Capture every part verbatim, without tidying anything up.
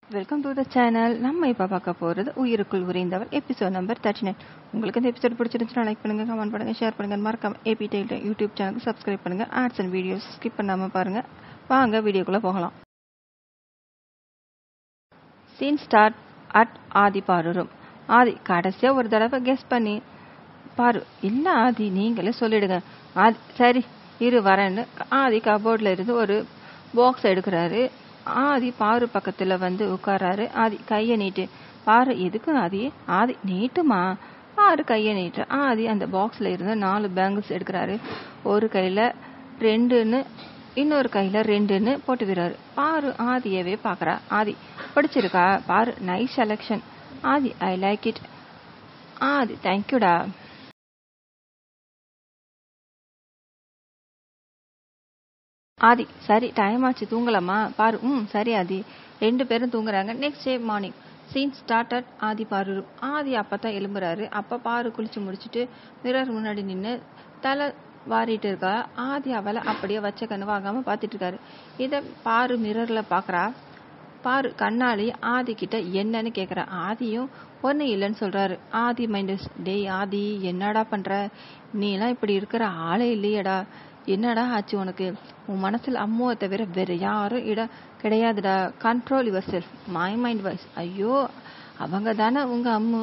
Welcome to the channel. நம்ம இப்போ பார்க்க போகிறது உயிருக்குள் உறைந்தவர் எபிசோட் நம்பர் தேர்ட்டி நைன். உங்களுக்கு இந்த எபிசோட் பிடிச்சிருந்துச்சுன்னா லைக் பண்ணுங்கள், கமெண்ட் பண்ணுங்கள், ஷேர் பண்ணுங்கள். மறக்காம ஏபி டெய்ல யூடியூப் சேனலுக்கு சப்ஸ்கிரைப் பண்ணுங்கள். ஆட்ஸ் அண்ட் வீடியோஸ் ஸ்கிப் பண்ணாமல் பாருங்கள். வாங்க வீடியோக்குள்ளே போகலாம். சீன் ஸ்டார்ட் அட் ஆதி பாரு ரூம். ஆதி கடைசியாக ஒரு தடவை கெஸ் பண்ணி பாரு. இல்லை ஆதி, நீங்களே சொல்லிடுங்க. ஆதி சரி இரு வரேன்னு ஆதி கபோர்டில் இருந்து ஒரு பாக்ஸ் எடுக்கிறாரு. ஆதி பாரு பக்கத்துல வந்து உட்காராரு. ஆதி கைய நீட்டு. பாரு எதுக்கு ஆதி? ஆதி நீட்டுமா? பாரு கைய நீட்டு. ஆதி அந்த பாக்ஸ்ல இருந்து நாலு பேங்கிள்ஸ் எடுக்கிறாரு. ஒரு கையில ரெண்டுன்னு இன்னொரு கையில ரெண்டுன்னு போட்டு விடுறாரு. பாரு ஆதியவே பாக்குறா. ஆதி பிடிச்சிருக்கா? Paaru nice selection. Aadhi I like it. Aadhi தேங்க்யூடா. ஆதி சரி டைம் ஆச்சு தூங்கலாமா? பாரு ம் சரி ஆதி. ரெண்டு பேரும் தூங்குறாங்க. Next day morning. Scene started Aadhi Paaru. Aadhi அப்பதான் எழும்புறாரு. அப்ப பாரு குளிச்சு முடிச்சுட்டு மிரர் முன்னாடி நின்று தலை வாரிட்டு இருக்கா. ஆதி அவளை அப்படியே வச்ச கண்ணு வாங்காம பாத்துட்டு இருக்காரு. இத பாரு மிரர்ல பாக்குறா. பாரு கண்ணாடி ஆதி கிட்ட என்னன்னு கேக்குறா. ஆதியும் ஒண்ணு இல்லைன்னு சொல்றாரு. ஆதி மைண்ட் டேய் ஆதி என்னடா பண்ற? நீ எல்லாம் இப்படி இருக்கிற ஆளே இல்லையடா. என்னடா ஆச்சு உனக்கு? உன் மனசுல அம்மாவை தவிர வேற யாரும் இடம் கிடையாதுடா. Control yourself. My mind voice. ஐயோ அவங்க தானே உங்க Ammu.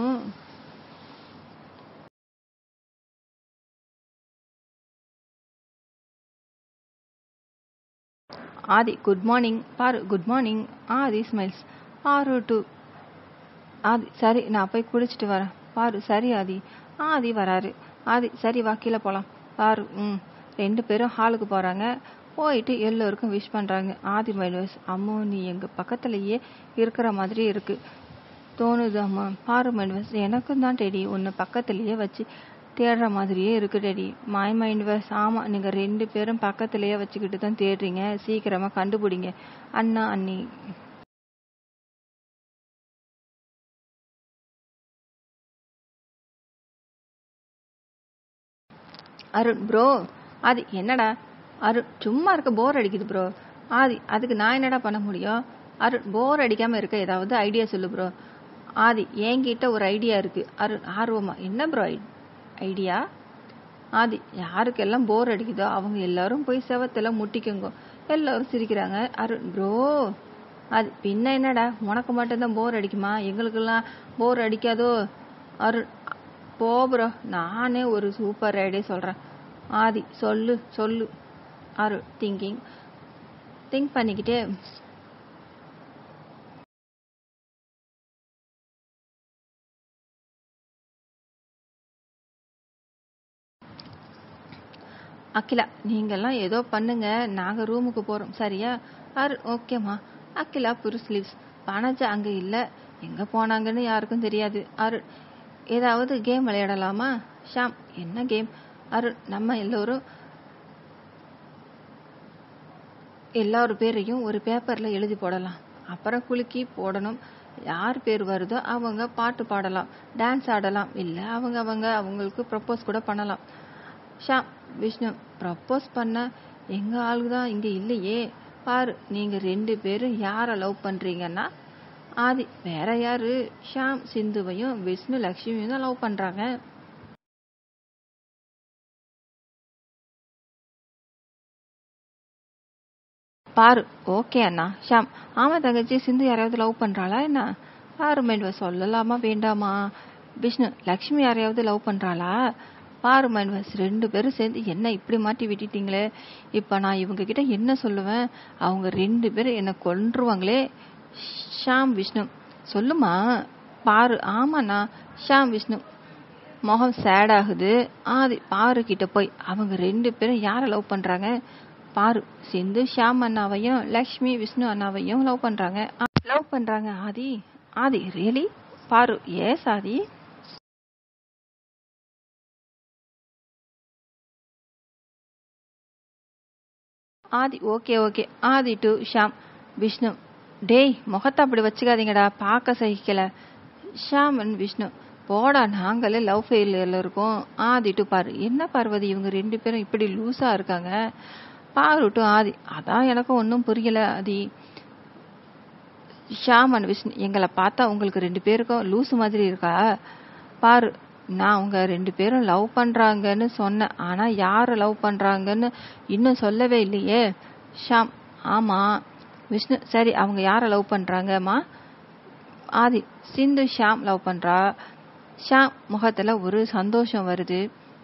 Aadhi good morning. Paaru good morning. Aadhi smiles. Paaru too. Aadhi சரி நான் போய் குளிச்சுட்டு வரேன். பாரு சரி ஆதி. ஆதி வராரு. ஆதி சரி வா கீழே போலாம். பாரு ம். ரெண்டு பேரும் ஹாலுக்கு போறாங்க. போயிட்டு எல்லோருக்கும் விஷ் பண்றாங்க. ஆதி மைண்ட் அம்மு நீ எங்க பக்கத்துலயே இருக்கிற மாதிரி இருக்கு தோணுது அம்மா. பாரு மைண்ட் எனக்கும் தான் டெடி உன்னை பக்கத்துலயே வச்சு தேடுற மாதிரியே இருக்கு டெடி. மை மைண்ட் வாய்ஸ் ஆமா நீங்க ரெண்டு பேரும் பக்கத்துலயே வச்சுக்கிட்டு தான் தேடுறீங்க. சீக்கிரமா கண்டுபிடிங்க அண்ணா அண்ணி. அருண் ப்ரோ. ஆதி என்னடா? அருண் சும்மா இருக்க போர் அடிக்குது ப்ரோ. ஆதி அதுக்கு நான் என்னடா பண்ண முடியும்? அருண் போர் அடிக்காம இருக்க ஏதாவது ஐடியா சொல்லு ப்ரோ. ஆதி என்கிட்ட ஒரு ஐடியா இருக்கு. அருண் ஆர்வமா என்ன ப்ரோ ஐடியா? ஆதி யாருக்கெல்லாம் போர் அடிக்குதோ அவங்க எல்லாரும் போய் செவத்தெல்லாம் முட்டிக்குங்க. எல்லாரும் சிரிக்கிறாங்க. அருண் ப்ரோ. அது பின்ன என்னடா உனக்கு மட்டும்தான் போர் அடிக்குமா? எங்களுக்கெல்லாம் போர் அடிக்காதோ? அருண் போ ப்ரோ நானே ஒரு சூப்பர் ஐடியா சொல்றேன். ஆதி சொல்லு சொல்லு. அருண் திங்கிங் திங்க் பண்ணிக்கிட்டே அகிலா நீங்கெல்லாம் ஏதோ பண்ணுங்க, நாங்க ரூமுக்கு போறோம் சரியா? அருண் ஓகேம்மா. அகிலா புரு ஸ்லீவ்ஸ். பனஜா அங்க இல்ல, எங்க போனாங்கன்னு யாருக்கும் தெரியாது. அருண் ஏதாவது கேம் விளையாடலாமா? ஷாம் என்ன கேம்? அருண் நம்ம எல்லோரும் எல்லாரும் பேரையும் ஒரு பேப்பர்ல எழுதி போடலாம். அப்புறம் குலுக்கி போடணும். யார் பேர் வருதோ அவங்க பாட்டு பாடலாம், டான்ஸ் ஆடலாம். இல்ல அவங்க அவங்க அவங்களுக்கு ப்ரப்போஸ் கூட பண்ணலாம். ஷாம் விஷ்ணு ப்ரப்போஸ் பண்ண எங்க ஆளுதான் இங்க இல்லையே. பாரு நீங்க ரெண்டு பேரும் யார லவ் பண்றீங்கன்னா? ஆதி வேற யாரு? ஷாம் சிந்துவையும் விஷ்ணு லட்சுமியும் தான் லவ் பண்றாங்க. பாரு ஓகே அண்ணா. ஷாம் ஆமா தங்கச்சி சிந்து யாரையாவது லவ் பண்றாளா என்ன? பாரு மைண்ட் சொல்லலாமா வேண்டாமா? விஷ்ணு லக்ஷ்மி யாரையாவது லவ் பண்றாளா? பாரு மைண்ட் ரெண்டு பேரும் சேர்ந்து என்ன இப்படி மாட்டி விட்டுட்டீங்களே. இப்ப நான் இவங்க கிட்ட என்ன சொல்லுவேன்? அவங்க ரெண்டு பேரும் என்ன கொன்றுவாங்களே. ஷாம் விஷ்ணு சொல்லுமா? பாரு ஆமாண்ணா. ஷாம் விஷ்ணு முகம் சேட் ஆகுது. ஆதி பாரு கிட்ட போய் அவங்க ரெண்டு பேரும் யார லவ் பண்றாங்க? பாரு சிந்து ஷாம் அண்ணாவையும் லக்ஷ்மி விஷ்ணு அண்ணாவையும் லவ் பண்றாங்க. லவ் பண்றாங்க Aadhi. Aadhi really? Paaru yes Aadhi. Aadhi okay okay. Aadhi to Shyam Vishnu டேய் முகத்தை அப்படி வச்சுக்காதீங்கடா, பார்க்க சகிக்கல. ஷாம் அண்ட் விஷ்ணு போடா நாங்களே லவ் ஃபெயிலியர்ல இருக்கோம். ஆதி டு பாரு என்ன பார்வதி இவங்க ரெண்டு பேரும் இப்படி லூஸா இருக்காங்க. பாரு டு ஆதி அதான் எனக்கும் ஒன்றும் புரியல ஆதி. ஷாம் அண்ட் விஷ்ணு, எங்களை பார்த்தா உங்களுக்கு ரெண்டு பேருக்கும் லூசு மாதிரி இருக்கா? பாரு, நான் அவங்க ரெண்டு பேரும் லவ் பண்றாங்கன்னு சொன்னேன், ஆனா யாரு லவ் பண்றாங்கன்னு இன்னும் சொல்லவே இல்லையே. ஷாம், ஆமா. விஷ்ணு, சரி அவங்க யார லவ் பண்றாங்கம்மா? ஆதி, சிந்து ஷாம் லவ் பண்றா. ஷாம் முகத்துல ஒரு சந்தோஷம் வருது.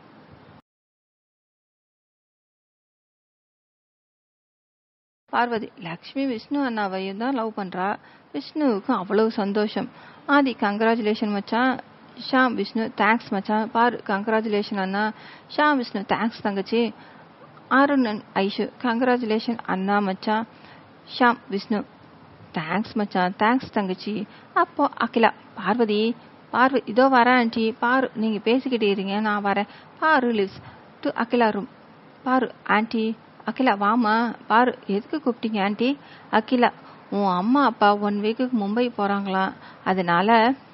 பார்வதி, லக்ஷ்மி விஷ்ணு அண்ணாவையும் தான் லவ் பண்றா. விஷ்ணுவுக்கும் அவ்வளவு சந்தோஷம். ஆதி, கங்க்ராச்சுலேஷன் மச்சான். ஷாம் விஷ்ணு, தேங்க்ஸ் மச்சான். பாரு, கங்க்ராச்சுலேஷன் அண்ணா. ஷாம் விஷ்ணு, தேங்க்ஸ் தங்கச்சி. அருண் அண்ட் ஐஷு, கங்க்ராச்சுலேஷன் அண்ணா மச்சான். ஷாம் விஷ்ணு, தேங்க்ஸ் மச்சான், தேங்க்ஸ் தங்கச்சி. அப்போ அகிலா, பார்வதி, பார்வதி இதோ வரேன் ஆண்டி. பாரு, நீங்க பேசிக்கிட்டே இருங்க, நான் வரேன். Paaru leaves to Akila room. Paaru, aunty. Akila, வாமா. பாரு, எதுக்கு கூப்பிட்டீங்க ஆண்டி? அகிலா, உன் அம்மா அப்பா ஒன் வீக்குக்கு மும்பை போறாங்களாம், அதனால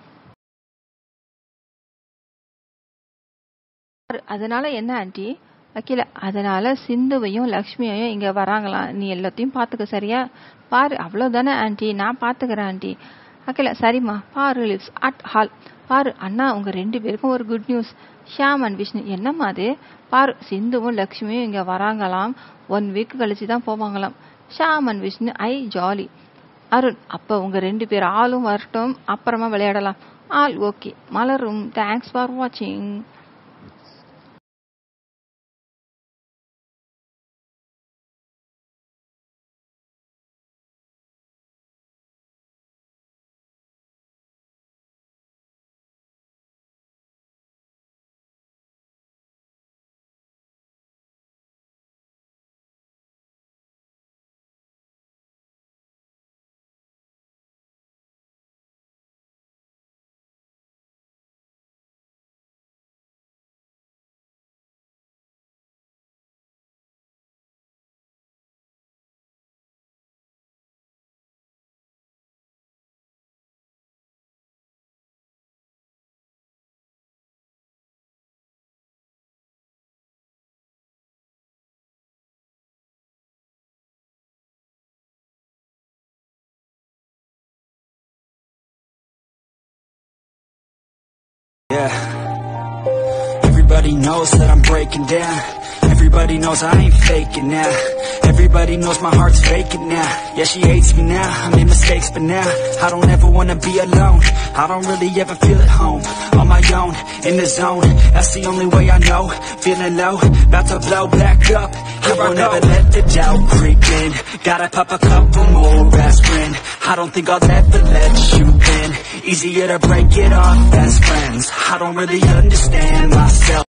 அதனால என்ன ஆண்டி? அகிலா, அதனால சிந்துவையும் லக்ஷ்மியையும் இங்க வராங்களாம், நீ எல்லாத்தையும் பாத்துக்க சரியா? பாரு, அவ்வளவுதானே ஆண்டி, நான் பாத்துக்கிறேன் ஆண்டி. அகிலா, சரிம்மா. பாரு லிவ்ஸ் அட் ஹால். பாரு, அண்ணா உங்க ரெண்டு பேருக்கும் ஒரு good news. Shyam and Vishnu, என்னம்மா அது? பாரு, சிந்துவும் லக்ஷ்மியும் இங்க வராங்களாம், ஒன் வீக் கழிச்சு தான் போவாங்களாம். ஷியாம் அண்ட் விஷ்ணு, ஐ ஜாலி. அருண், அப்ப உங்க ரெண்டு பேர் ஆளும் வரட்டும், அப்புறமா விளையாடலாம். All okay. மலரும், தேங்க்ஸ் ஃபார் வாட்சிங். Yeah, everybody knows that I'm breaking down. Everybody knows I ain't faking now. Everybody knows my heart's faking now. Yeah, she hates me now, I made mistakes but now I don't ever wanna be alone. I don't really ever feel at home. On my own, in the zone, that's the only way I know. Feeling low, about to blow back up. I won't ever let the doubt creep in. Gotta pop a couple more aspirin. I don't think I'll ever let you in. Easier to break it off best friends. I don't really understand myself.